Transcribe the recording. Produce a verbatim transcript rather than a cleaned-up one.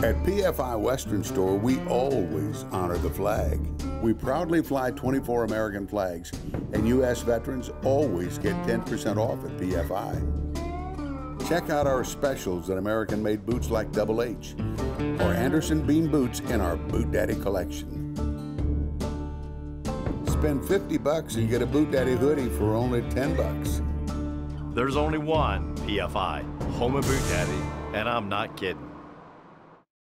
At P F I Western Store, we always honor the flag. We proudly fly twenty-four American flags, and U S veterans always get ten percent off at P F I. Check out our specials in American-made boots like Double H or Anderson bean boots in our BootDaddy collection. Spend fifty bucks and get a BootDaddy hoodie for only ten bucks. There's only one P F I, home of BootDaddy, and I'm not kidding.